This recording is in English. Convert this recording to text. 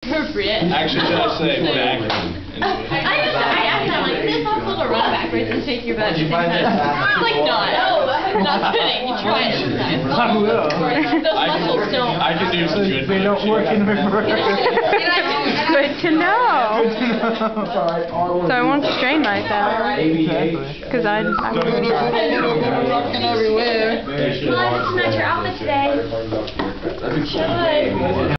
appropriate. Actually, should I say back? I asked him, like, is it possible to run backwards and shake your butt at the same time? He's like, no, not kidding. You try it sometime. I will. Those muscles don't. I could do some good. They don't work in reverse. Good to know. So I won't strain myself. Because I wouldn't try. Rocking everywhere. Well, it's not your outfit today. Should.